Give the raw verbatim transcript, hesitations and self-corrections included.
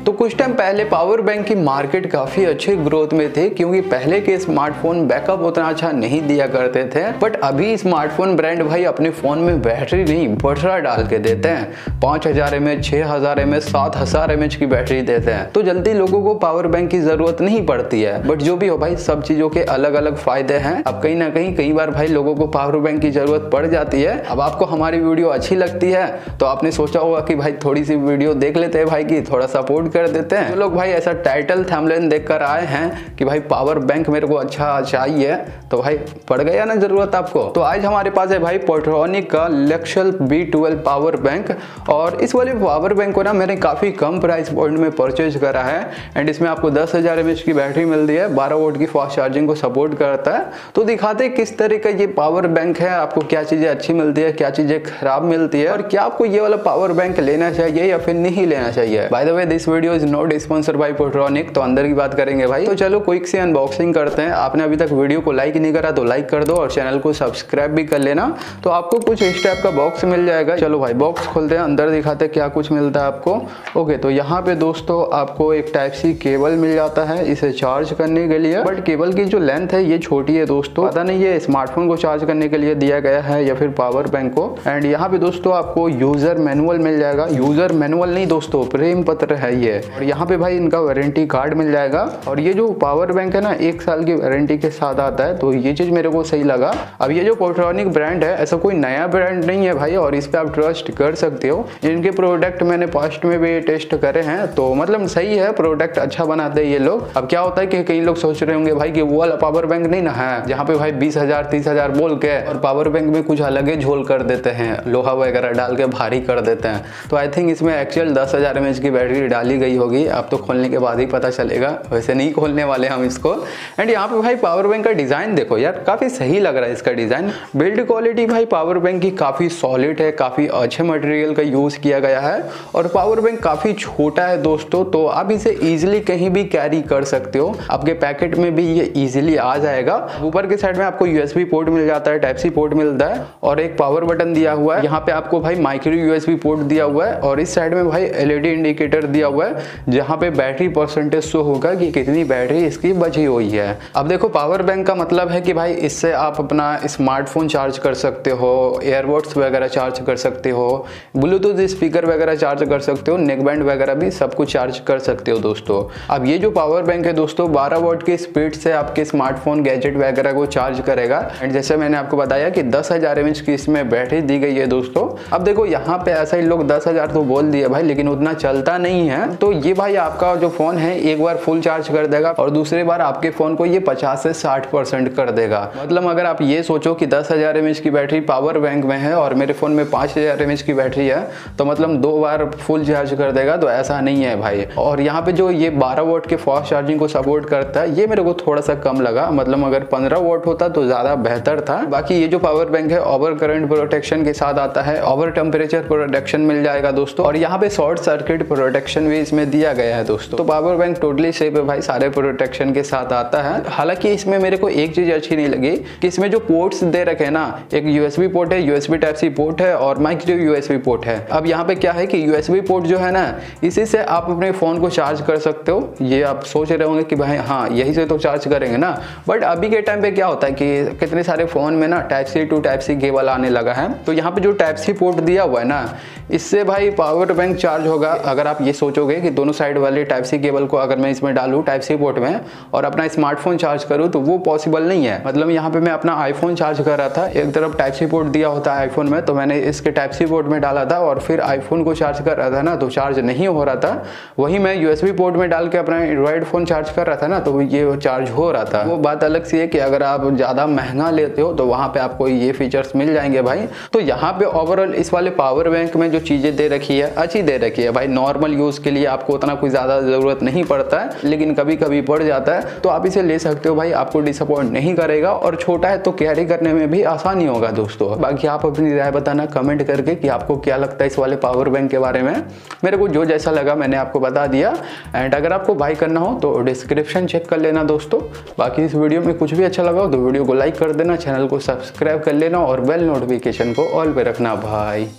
तो कुछ टाइम पहले पावर बैंक की मार्केट काफी अच्छे ग्रोथ में थी, क्योंकि पहले के स्मार्टफोन बैकअप उतना अच्छा नहीं दिया करते थे। बट अभी स्मार्टफोन ब्रांड भाई अपने फोन में बैटरी नहीं बटरा डाल के देते हैं। पांच हजार एम एच, छह हजार एम एच, सात हजार एम एच की बैटरी देते हैं, तो जल्दी लोगों को पावर बैंक की जरूरत नहीं पड़ती है। बट जो भी हो भाई, सब चीजों के अलग अलग फायदे हैं। अब कहीं ना कहीं कई बार भाई लोगों को पावर बैंक की जरूरत पड़ जाती है। अब आपको हमारी वीडियो अच्छी लगती है तो आपने सोचा होगा कि भाई थोड़ी सी वीडियो देख लेते हैं भाई की, थोड़ा सपोर्ट कर देते हैं। तो लोग भाई ऐसा टाइटल थंबनेल देखकर आए हैं कि भाई पावर बैंक मेरे को अच्छा चाहिए, तो भाई पड़ गया ना जरूरत आपको। तो आज हमारे पास है भाई पोर्ट्रॉनिक का लेक्शल बी ट्वेल्व पावर बैंक, और इस वाले पावर बैंक को ना मैंने काफी कम प्राइस पॉइंट में परचेज करा है। एंड इसमें आपको दस हजार एम एच की बैटरी मिलती है, बारह वोल्ट की फास्ट चार्जिंग को सपोर्ट करता है। तो दिखाते हैं किस तरह का ये पावर बैंक है, आपको क्या चीजें अच्छी मिलती है, क्या चीजें खराब मिलती है, और क्या आपको ये वाला पावर बैंक लेना चाहिए या फिर नहीं लेना चाहिए। By the way this video is not sponsored by Portronics. तो अंदर की बात करेंगे भाई, तो चलो क्विक से अनबॉक्सिंग करते हैं। आपने अभी तक वीडियो को लाइक नहीं करा तो लाइक कर दो और चैनल को सब्सक्राइब भी कर लेना। तो आपको कुछ इस टाइप का बॉक्स मिल जाएगा। चलो भाई बॉक्स खोलते हैं, अंदर दिखाते हैं क्या कुछ मिलता है आपको। ओके, तो यहाँ पे दोस्तों आपको एक टाइप सी केबल मिल जाता है इसे चार्ज करने के लिए। बट केबल की जो लेंथ है ये छोटी है दोस्तों, पता नहीं ये स्मार्टफोन को चार्ज करने के लिए दिया गया है या फिर पावर बैंक को। एंड यहाँ पे दोस्तों आपको यूजर मैनुअल मिल जाएगा। यूजर मैनुअल नहीं दोस्तों, प्रेम पत्र है ये। और यहाँ पे भाई इनका वारंटी कार्ड मिल जाएगा। और ये जो पावर बैंक है ना, एक साल की वारंटी के साथ आता है, तो ये चीज मेरे को सही लगा। अब ये जो पोर्ट्रॉनिक ब्रांड है ऐसा कोई नया ब्रांड नहीं है भाई, और इस पे आप ट्रस्ट कर सकते हो। इनके प्रोडक्ट मैंने पास्ट में भी टेस्ट करे हैं, तो मतलब सही है, प्रोडक्ट अच्छा बनाते हैं ये लोग। अब क्या होता है कि कई लोग सोच रहे होंगे भाई कि वो वाला पावर बैंक नहीं ना है जहाँ पे भाई बीस हजार तीस हजार बोल के और पावर बैंक में कुछ अलग ही झोल कर देते हैं, लोहा वगैरह डाल के भारी कर देते हैं। तो आई थिंक इसमें एक्चुअल दस हजार एम एच की बैटरी डाली गई होगी। अब तो खोलने के बाद ही पता चलेगा, वैसे नहीं खोलने वाले हम इसको। एंड यहाँ पे भाई पावर बैंक का डिजाइन देखो यार, काफी सही लग रहा है इसका डिजाइन। बिल्ड क्वालिटी भाई पावर बैंक की काफी सॉलिड है, काफी अच्छे मटेरियल का यूज किया गया है। और पावर बैंक काफी छोटा है दोस्तों, तो आप इसे इजीली कहीं भी कैरी कर सकते हो। आपके पैकेट में भी ये इजीली आ जाएगा। ऊपर के साइड में आपको यूएसबी पोर्ट मिल जाता है, टाइप सी पोर्ट मिलता है, और एक पावर बटन दिया हुआ है। यहाँ पे आपको भाई माइक्रो यूएसबी पोर्ट दिया हुआ है, और इस साइड में भाई एलईडी इंडिकेटर दिया हुआ है जहाँ पे बैटरी परसेंटेज शो होगा कि कितनी बैटरी इसकी बची हुई है। अब देखो पावर बैंक का मतलब है कि भाई इससे आप अपना स्मार्टफोन चार्ज कर सकते हो, एयरबड्स वगैरह चार्ज कर सकते हो, ब्लूटूथ स्पीकर वगैरह चार्ज कर सकते हो, नेकबैंड वगैरह भी सब कुछ चार्ज कर सकते हो दोस्तों। अब ये जो पावर बैंक है दोस्तों बारह वोल्ट की स्पीड से आपके स्मार्टफोन गैजेट वगैरह को चार्ज करेगा। एंड जैसे मैंने आपको बताया कि दस हजार एम एच की इसमें बैटरी दी गई है दोस्तों। अब देखो यहाँ पे ऐसा ही लोग दस हजार तो बोल दिए भाई, लेकिन उतना चलता नहीं है। तो ये भाई आपका जो फोन है एक बार फुल चार्ज कर देगा और दूसरी बार आपके फोन को ये पचास से साठ परसेंट कर देगा। मतलब अगर आप ये सोचो कि दस हजार एम एच की बैटरी पावर बैंक में है और मेरे फोन में पांच हजार एम एच की बैटरी है, तो मतलब दो बार फुल चार्ज कर देगा, तो ऐसा नहीं है भाई। और यहाँ पे जो ये बारह वोल्ट के फास्ट चार्जिंग को सपोर्ट करता है, ये मेरे को थोड़ा सा कम लगा। मतलब अगर पंद्रह वोल्ट होता तो ज्यादा बेहतर था। बाकी ये जो पावर बैंक है ओवर करंट प्रोटेक्शन के साथ आता है, ओवर टेम्परेचर प्रोटेक्शन मिल जाएगा दोस्तों, और यहाँ पे शॉर्ट सर्किट प्रोटेक्शन भी इसमें दिया गया है दोस्तों। तो पावर बैंक टोटली सेफ है भाई, सारे प्रोटेक्शन के साथ आता है। हालांकि इसमें मेरे को एक चीज अच्छी नहीं लगी कि इसमें जो पोर्ट्स दे रखे हैं ना, एक यूएसबी पोर्ट है, यूएसबी टाइप सी पोर्ट है और माइक्रो यूएसबी पोर्ट है। अब यहाँ पे क्या है कि यूएसबी पोर्ट जो है ना, इसी से आप अपने फोन को चार्ज कर सकते हो। ये आप सोच रहे होंगे कि भाई हाँ यही से तो चार्ज करेंगे ना, बट अभी के टाइम पे क्या होता है कि कितने सारे फोन में ना type C to type C cable आने लगा है। तो यहाँ पे जो टाइप सी पोर्ट दिया हुआ है ना, इससे भाई पावर बैंक चार्ज होगा। अगर आप ये सोचोगे कि दोनों साइड वाले टाइप सी केबल को अगर मैं इसमें डालूं टाइप सी पोर्ट में और अपना स्मार्टफोन चार्ज करूं, तो वो पॉसिबल नहीं है। मतलब यहाँ पे मैं अपना आईफोन चार्ज कर रहा था, एक तरफ टाइप सी पोर्ट दिया होता है आईफोन में, तो मैंने इसके टाइप सी पोर्ट में डाला था और फिर आईफोन को चार्ज कर रहा था ना, तो चार्ज नहीं हो रहा था। वही मैं यूएसबी पोर्ट में डाल के अपना एंड्रॉइड फोन चार्ज कर रहा था ना, तो ये चार्ज हो रहा था। वो बात अलग सी है कि अगर आप ज्यादा महंगा लेते हो तो वहां पे आपको ये फीचर्स मिल जाएंगे भाई। तो यहाँ पे ओवरऑल इस वाले पावर बैंक में जो चीजें दे रखी है अच्छी दे रखी है भाई। नॉर्मल यूज के लिए आपको उतना कोई ज्यादा जरूरत नहीं पड़ता है, लेकिन कभी कभी पड़ जाता है, तो आप इसे ले सकते हो भाई, आपको डिसअपॉइंट नहीं करेगा। और छोटा है तो कैरी करने में भी आसानी होगा दोस्तों। बाकी आप अपनी राय बताना कमेंट करके कि आपको क्या लगता है इस वाले पावर बैंक के बारे में। मेरे को जो जैसा लगा मैंने आपको बता दिया। एंड अगर आपको बाय करना हो तो डिस्क्रिप्शन चेक कर लेना दोस्तों। बाकी इस वीडियो में कुछ भी अच्छा लगा हो तो वीडियो को लाइक कर देना, चैनल को सब्सक्राइब कर लेना और बेल नोटिफिकेशन को ऑल पे रखना भाई।